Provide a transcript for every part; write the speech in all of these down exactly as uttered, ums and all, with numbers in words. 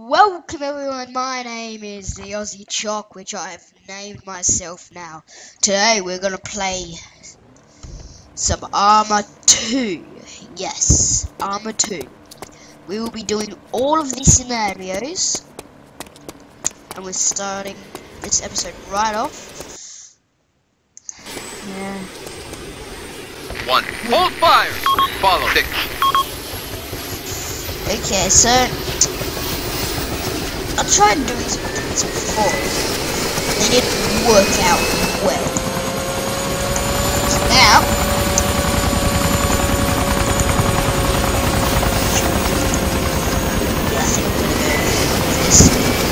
Welcome everyone, my name is TheAussieChoc, which I have named myself now. Today we're gonna play some Arma two. Yes, Arma two. We will be doing all of these scenarios, and we're starting this episode right off. Yeah. One. Hold fire! Follow. Six. Okay, so I tried doing some things before. They didn't work out well. So now, I think I'm gonna go with this.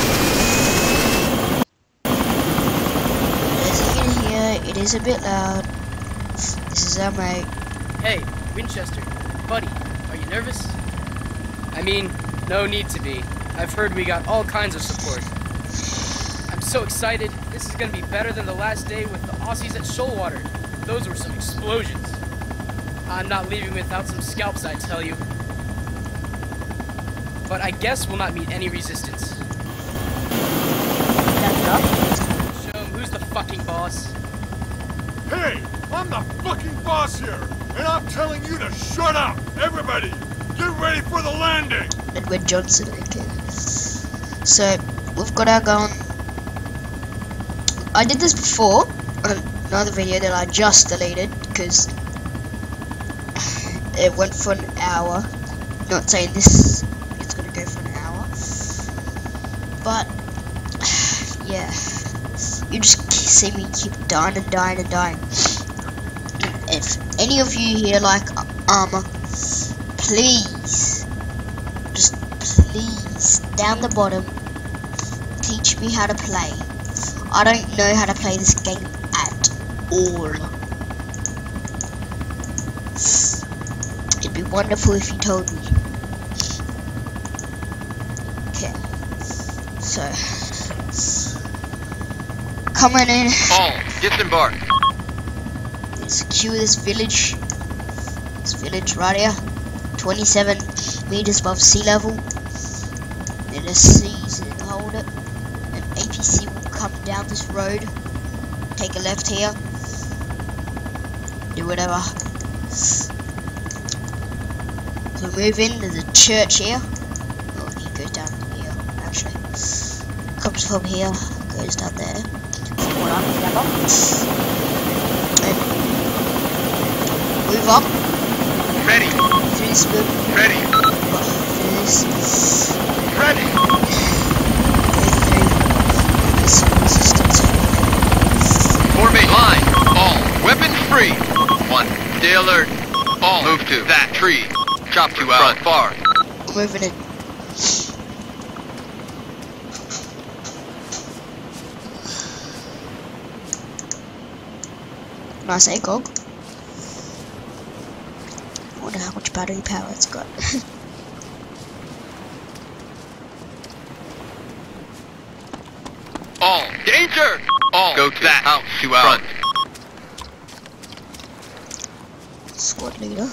As you can hear, it is a bit loud. This is our mate. Hey, Winchester, buddy, are you nervous? I mean, no need to be. I've heard we got all kinds of support. I'm so excited. This is gonna be better than the last day with the Aussies at Shoalwater. Those were some explosions. I'm not leaving without some scalps, I tell you. But I guess we'll not meet any resistance. Show 'em who's the fucking boss. Hey, I'm the fucking boss here, and I'm telling you to shut up! Everybody, get ready for the landing! Edward Johnson, okay. So, we've got our gun. I did this before on another video that I just deleted because it went for an hour. Not saying this it's gonna go for an hour, but yeah, you just see me keep dying and dying and dying. If any of you here like Arma, please, just please, down the bottom, teach me how to play. I don't know how to play this game at all. It'd be wonderful if you told me. Okay, so coming in. All disembark. Secure this village. This village right here, twenty-seven meters above sea level. Then a season hold it. An A P C will come down this road. Take a left here. Do whatever. So move in. There's a church here. Oh, he goes down here. Actually, comes from here, goes down there. What up, and move up. Ready. Through this book. Ready. Through this. Ready. Go through. There's some resistance over here. Formate line. All weapons free. One. Stay alert. All move to that tree. Chop to out far. I'm moving in. Nice A C O G. I wonder how much battery power it's got. All danger. All go to that house to out. Squad leader.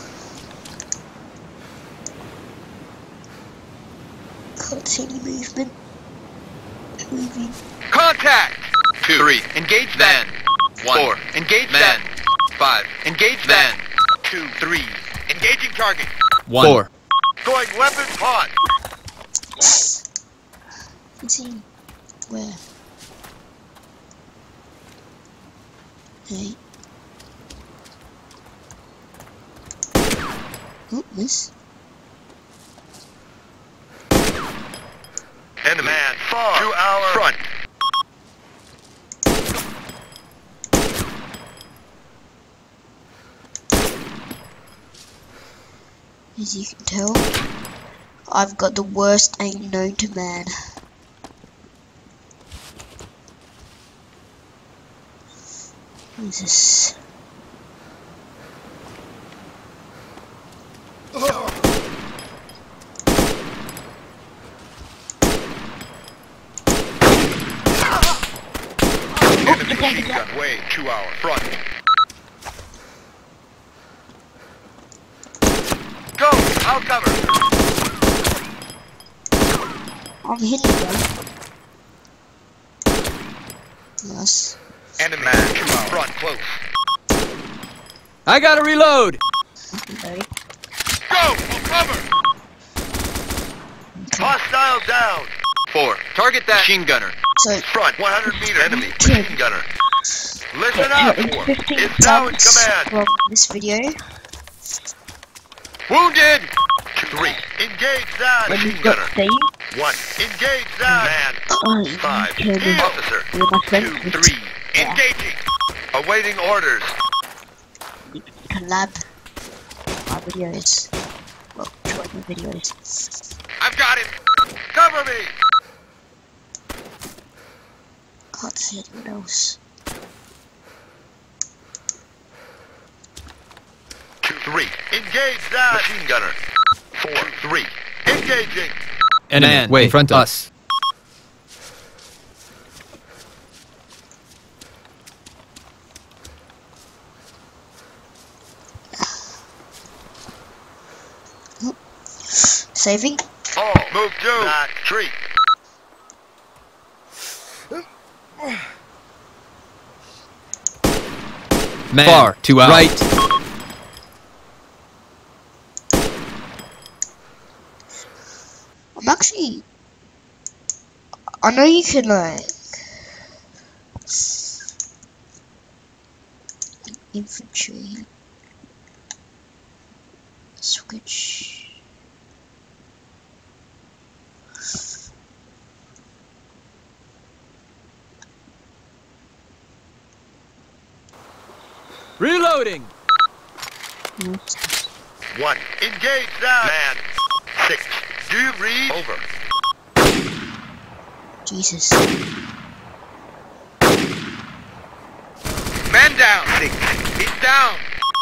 Can't see any movement. Moving. Contact. Two. Three. Engage then. One. Four. Engage then. Five. Engage then. Two. Three. Engaging target. One. Four. Going weapons hot. Is he? Where? Hey. Oh, miss. Enemy man far to our front. As you can tell, I've got the worst aim known to man. What is this? Enemy machine gun way to our front. Go! I'll cover. I'm hitting them. Nice. Enemy man, front, close. I gotta reload! Okay. Go! Cover! Hostile down! Four. Target that machine gunner. So, Front, one hundred meter enemy Okay. machine gunner. Listen get up, hit four. fifteen It's now in times command. from this video. Wounded! Three. Engage that When machine you've got gunner. Dave, One. Engage that man. oh, you Five. can Heal. Officer. with my friend. Two. Three. Yeah. Engaging. Awaiting orders. You can collab my videos. Well, try my videos. I've got him. Cover me. Can't see anyone else. Two. Three. Engage that machine gunner. Four. Three. Engaging. Enemy, Man, way in in front of us. Saving. All. Move to that tree. Man, Far, two out. right. I'm actually. I know you can like. Infantry. Switch. Reloading! One. Engage that man. Six. Do you read? Over. Jesus. Man down. Six. He's down.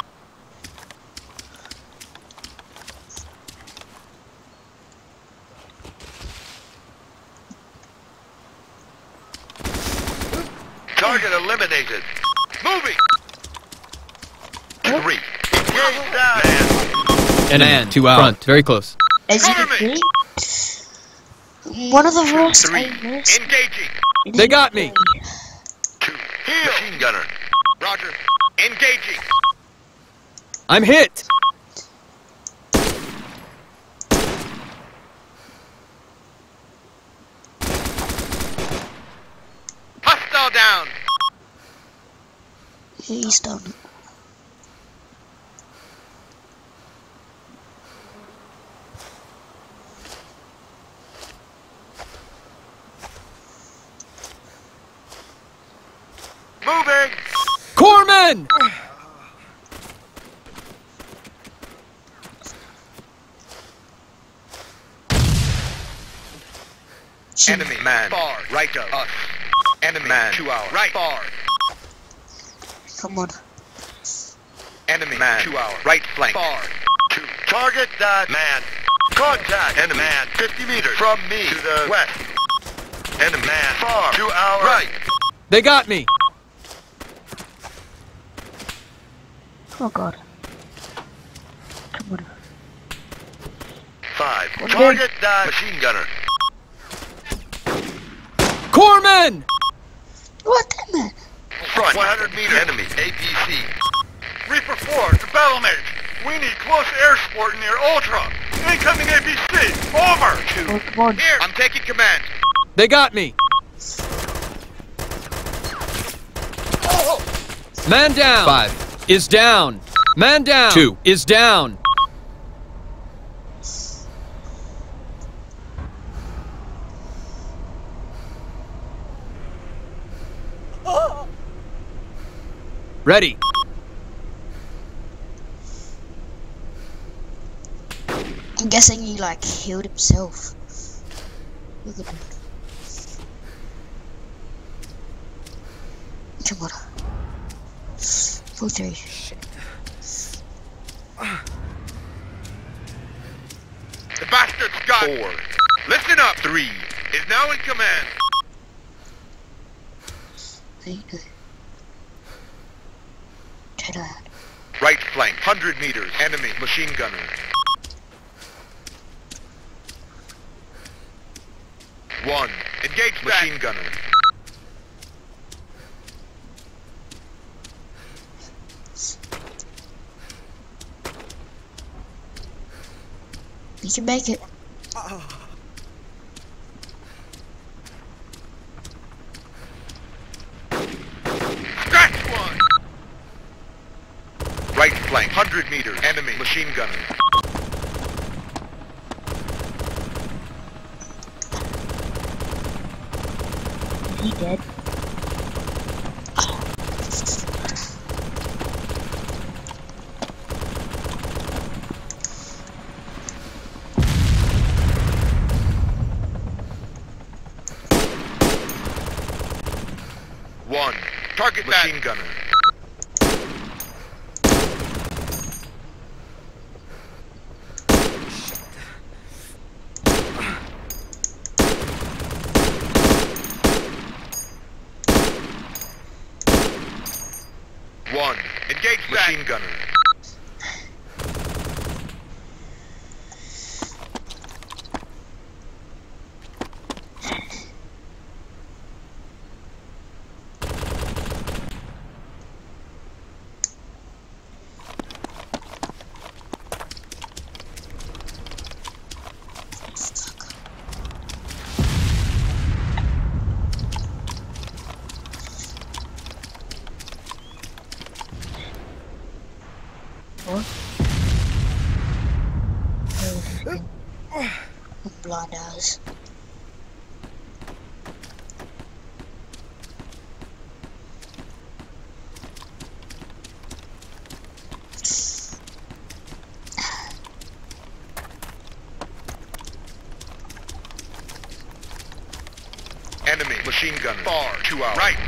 Target eliminated. Moving. Three. Engage that man. Enemy, Man, two out. front, very close. As you Cover can me. see, one of the worst Three. aimers. Engaging. in They got me. Two. Heal. Machine gunner. Roger. Engaging. I'm hit! Hostile down. He's done. Moving. Corpsman! Enemy man. Far. Right of us. Enemy man. Two hours. Right. Far. Come on. Enemy man. Two hours. Right flank. Far. Two. Target that man. Contact. Enemy man. Fifty meters from me to the west. Enemy man. Far. Two hours. Right. They got me! Oh god. Come on. Five. Okay. Target that machine gunner. Corpsman! What the man? Front. one hundred meter enemy. A P C. Reaper four to battle mage. We need close air support near Ultra. Incoming A P C. Over. Two. Oh, come on. Here. I'm taking command. They got me! Man down! Five is down! Man down! Two is down! Ready! I'm guessing he like healed himself. Look at him. Come on. Four three. The bastard's got four. Listen up. Three is now in command. There you go. Turn around. Right flank. one hundred meters. Enemy machine gunner. One. Engage that. Machine gunner. We can make it. Scratch one! Right flank, one hundred meters. Enemy machine gunner. Is he dead? One. Target machine gunner. One. Engage machine that. Gunner. What? Blind eyes. Enemy machine gunner. Far. Two hours. Right.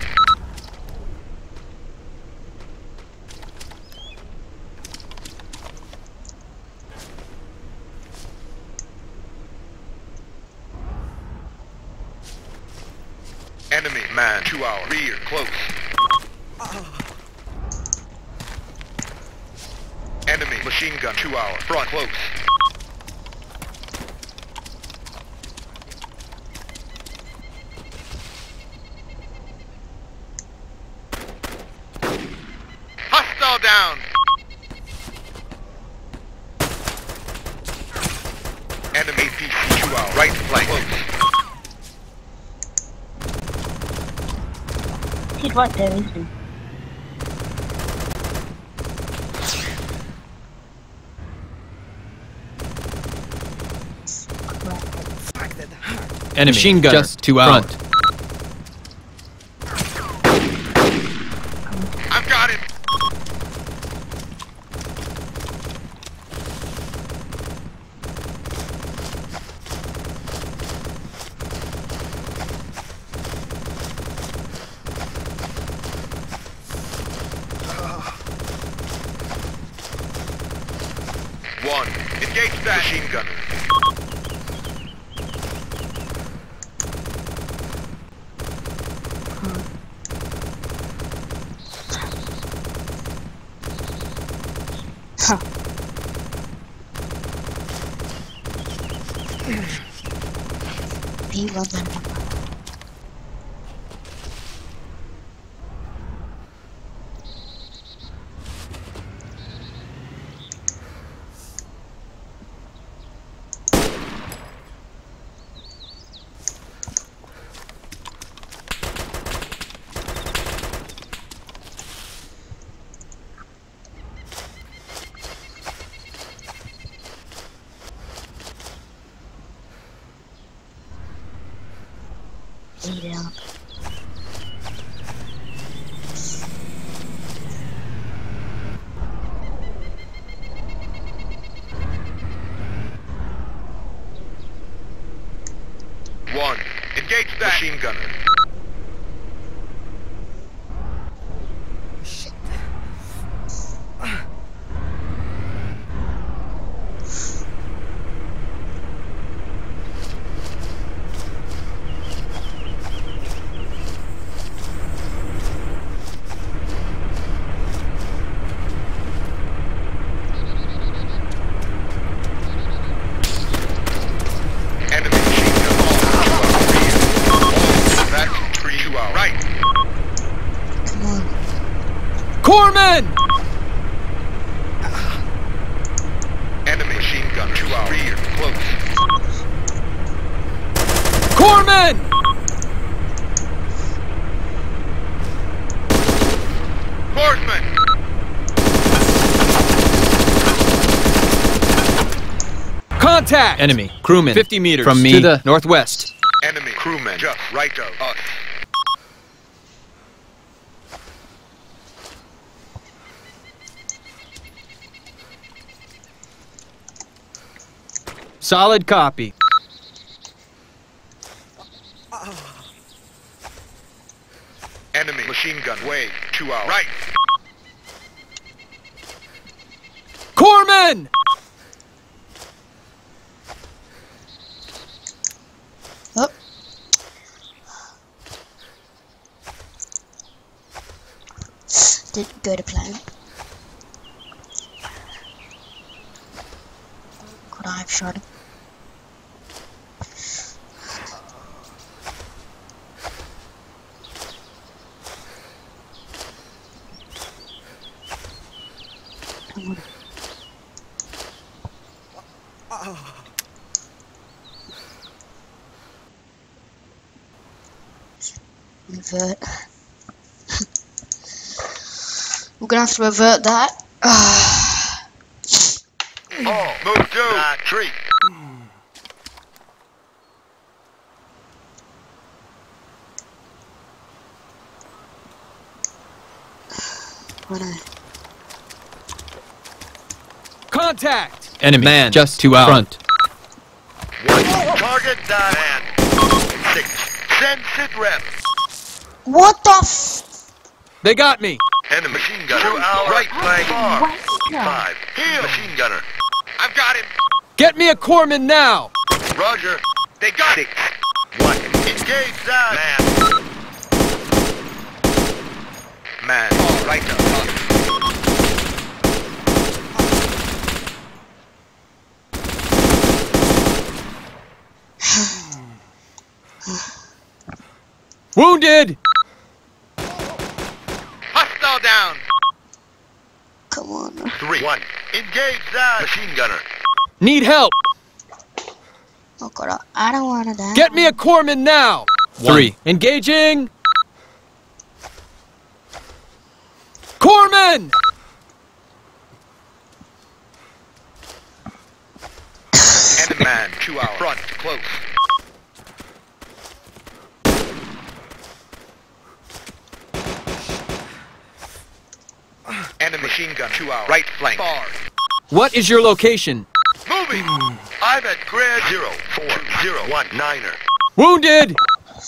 Enemy man. Two hours. Rear. Close. Enemy machine gun. Two hours. Front. Close. Hostile down. Enemy A P C. Two hours. Right flank. Close. He's right there, isn't he? Enemy machine gunner just two out. I've got him. One. Engage that machine gunner. Huh. He runs out of ammo. Lay down. One. Engage that machine gunner. Enemy machine gun. Corpsman! Horseman! Contact! Enemy. Crewman. fifty meters From me. to the northwest. Enemy crewman just right of us. Solid copy. Enemy machine gun way two hours. Right. Corpsman! Oh. Didn't go to plan. Could I have shot him? Come on. Invert. We're gonna have to avert that. Oh, move to that tree. When I Contact! Enemy. Man, Just to our front. One. Target that man. Six. Send sit rep. What the f- They got me! Enemy machine gunner. Two hour right flank. Far. Five. Heal. Machine gunner. I've got him. Get me a corpsman now! Roger. They got six. One. Engage that man. Man. Oh, right up. Wounded! Hostile down. Come on. Three. One. Engage that machine gunner. Need help! Oh god, I don't wanna die. Get me a corpsman now! Three. Engaging! Corpsman! Enemy man. Two hours. Front. Close. Enemy machine gun. Two hours. Right flank. Far. What is your location? Moving. I'm at grid zero four zero one niner. Wounded!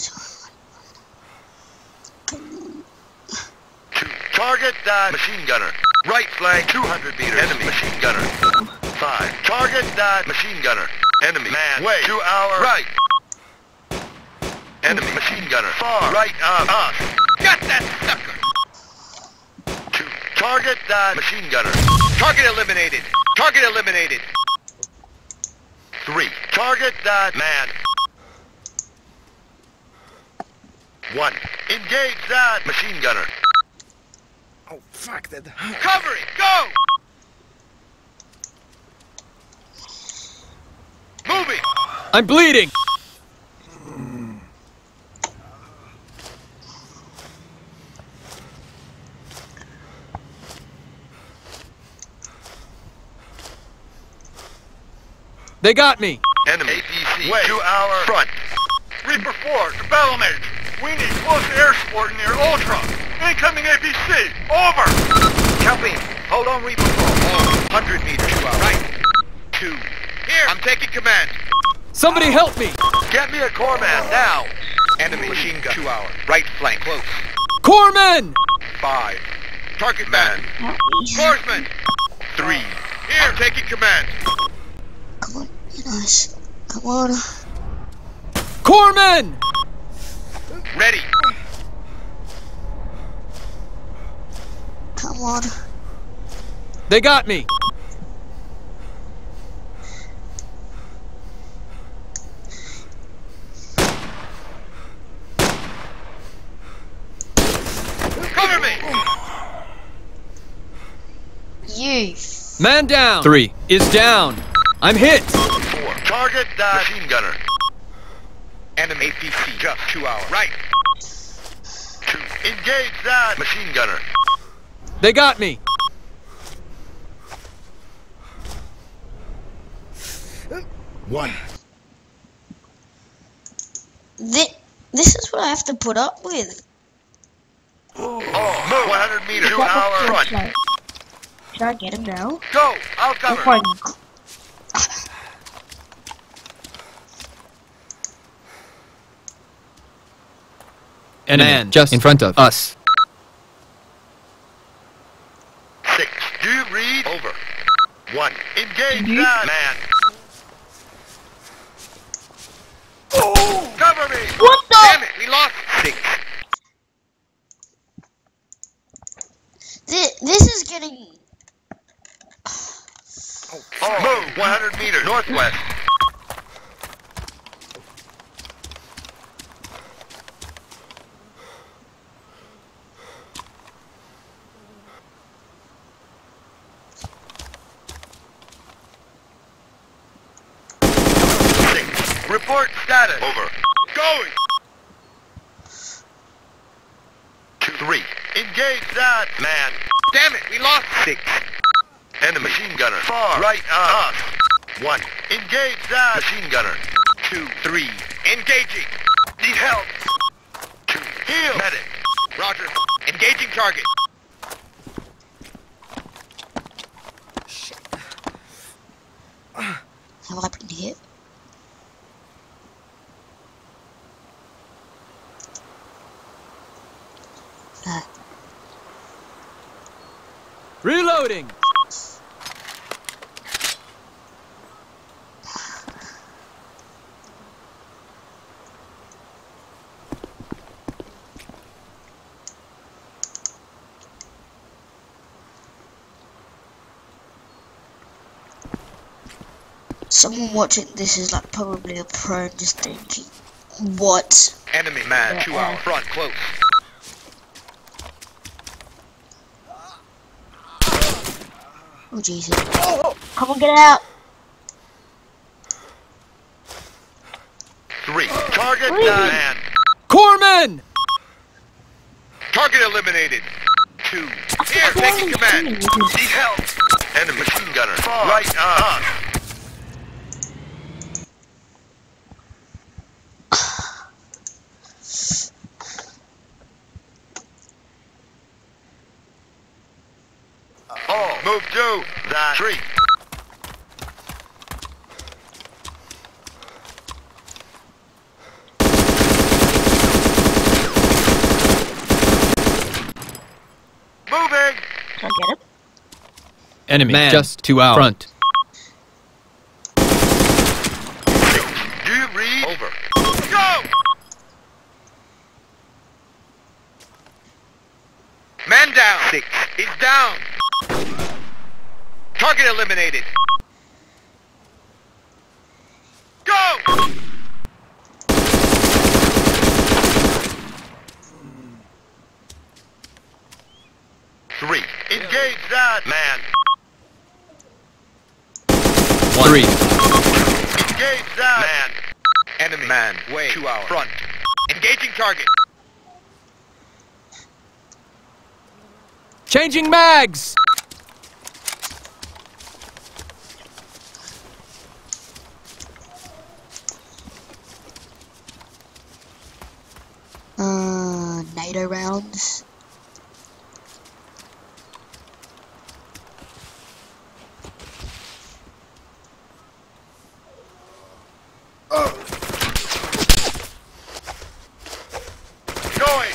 Two. Target that machine gunner. Right flank. Two hundred meters. Enemy machine gunner. Five. Target that machine gunner. Enemy man. Way. Two hour. Right. Enemy machine gunner. Far. Right of us. Got that sucker. Two. Target that machine gunner. Target eliminated. Target eliminated. Three. Target that man. One. Engage that machine gunner. Oh, fuck that. Cover it. Go. Moving. I'm bleeding! They got me! Enemy. A P C. Way. Two hour. Front. Reaper four. Development. We need close air support near Ultra. Incoming A P C. Over. Copy. Hold on, Reaper four. one hundred meters. Two hour. Right. Two. Here. I'm taking command. Somebody help me! Get me a corpsman now. Enemy machine gun. Two hour. Right flank. Close. Corpsman! Five. Target man. Horseman. Three. Here. I'm taking command. Come on, nice. Come on. Corpsman! Ready. Come on. They got me! Cover me. You. Man down! Three is down! I'm hit! Four. Target that machine gunner. Enemy A P C just two hours. Right. Two. Engage that machine gunner. They got me. One. This, this is what I have to put up with. Oh, move. one hundred meters. Two hour front. Should I, should I get him now? Go. I'll cover. Oh my g- Enemy Man, just in front of us. Six. Do you read? Over. One. Engage Mhm. that man. Oh! Cover me! What the? Damn it, we lost six. This, this is getting. Oh, move. one hundred meters. Northwest. Six. Report status. Over. Going. Two. Three. Engage that man. Damn it, we lost six. Enemy machine gunner. Far. Right on us. One. Engage that machine gunner. Two. Three. Engaging. Need help. Two. Heal. Medic. Roger. Engaging target. Have I been hit? Uh, Reloading. someone watching this is like probably a pro and just thinking, what? Enemy man. Yeah, Two uh, hour front. Close. Oh Jesus! Come on, get out! Three. Target Three. that man. Corpsman! Target eliminated. Two. I Here, forgot taking to command. see Need this. help. Enemy machine gunner. Right on us. Oh, move to that tree. Moving. Can I get him? Enemy Man, just to our front. Do you read? Over. Go! Man down. Six. He's down. Target eliminated. Go! Three. Engage that man. Three. Engage that man. Enemy man. Way. Two hours. Front. Engaging target. Changing mags! Uh, NATO rounds. Going.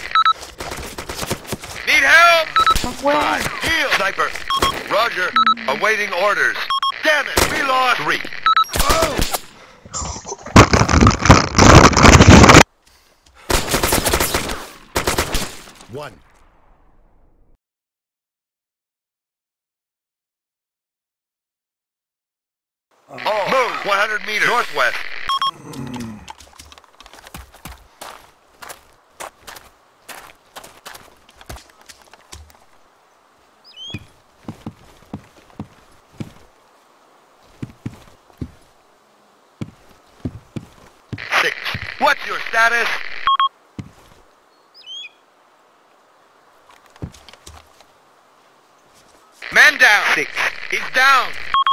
Need help. Where? Five. Heal. Sniper. Roger. Awaiting orders. Damn it. We lost. Three. Oh. One. Oh. Move. one hundred meters. Northwest. Six. What's your status? Man down. Six. He's down.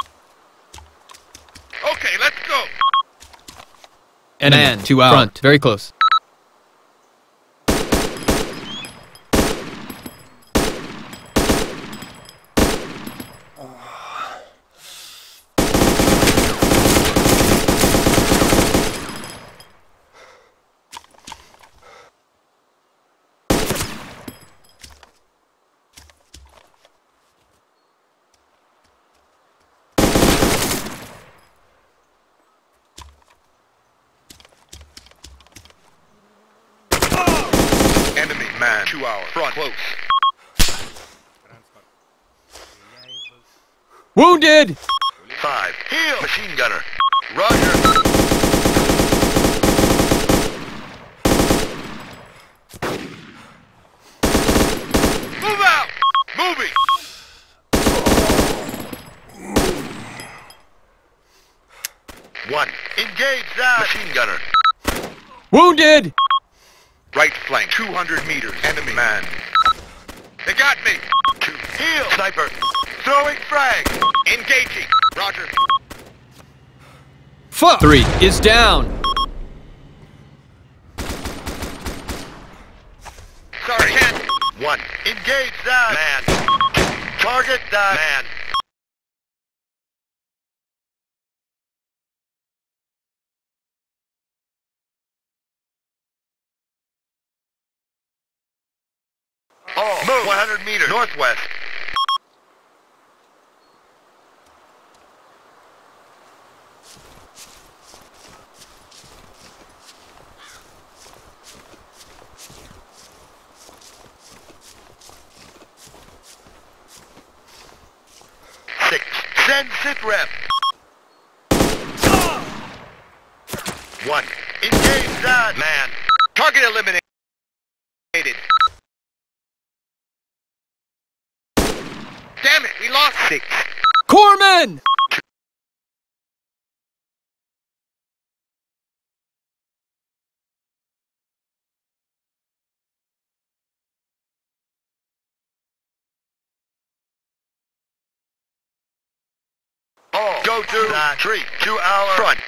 Okay, let's go. Enemy. Man, two out. Front. Very close. Enemy man. Two hours. Front. Close. Wounded! Five. Heal. Machine gunner. Roger. Move out. Moving. One. Engage that. Machine gunner. Wounded! Right flank. two hundred meters. Enemy man. They got me. Two. Heal. Sniper. Throwing frag. Engaging. Roger. Fuck! Three is down. Sorry. Ten. One. Engage that. Man. Target that. Man. Oh, move. one hundred meters. Northwest. Six. Send sit rep. One. Engage that. Man. Target eliminated. Damn it, we lost six. Corpsman! Oh, go to that tree. Two hour front.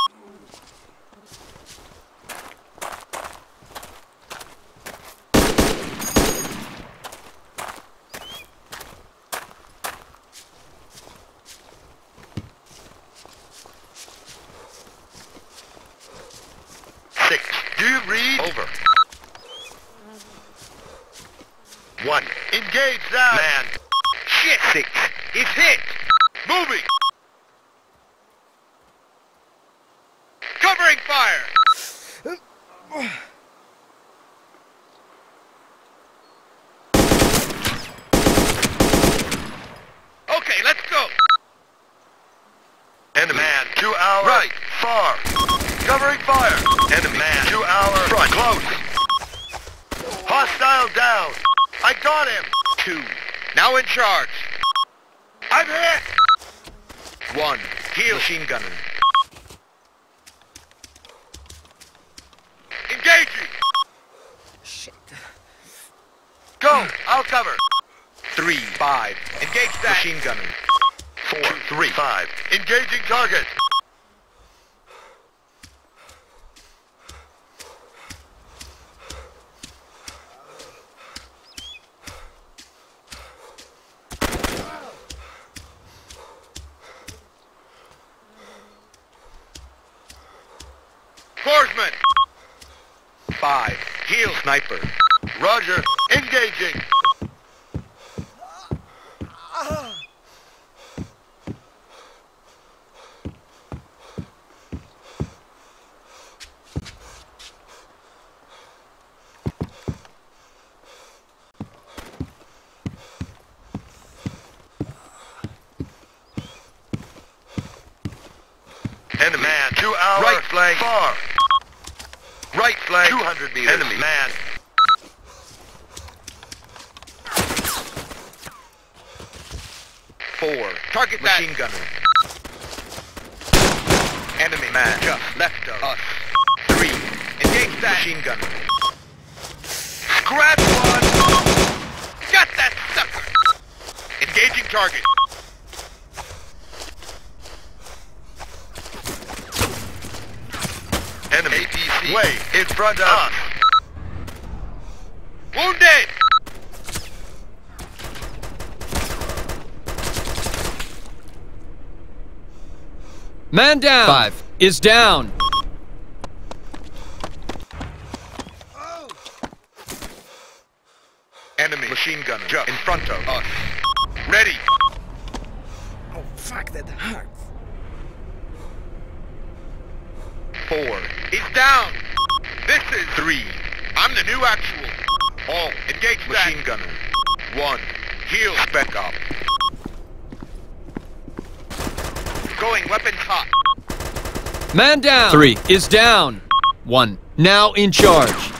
Six. Do you read? Over. One. Engage that. Man. Shit. Six. It's hit. Moving. Covering fire. Okay, let's go. Enemy man. Two hour. Right. Far. Covering fire. Enemy man. Two hour. Front. Close. Hostile down. I got him. Two. Now in charge. I'm hit. One. Heal. Machine gunner. Engaging. Shit. Go. I'll cover. Three. Five. Engage that. Machine gunner. Four. Two, three. Five. Engaging target. Horseman! Five. Heal sniper. Roger. Engaging. Enemy man. Two hour. Right flank. Far. Right flank. two hundred meters. Enemy man. Four. Target machine that. Gunner. Enemy man. Just left of us. Three. Machine gunner. Scratch one! Got that sucker! Engaging target. Enemy A P C way in front of us. Wounded! Man down. Five is down. Enemy machine gunner just in front of us. Ready. Oh, fuck, that hurts. Four is down. This is three. I'm the new actual. All engage machine that. Gunner. One. Heal spec up. Going weapons hot. Man down. Three is down. One now in charge.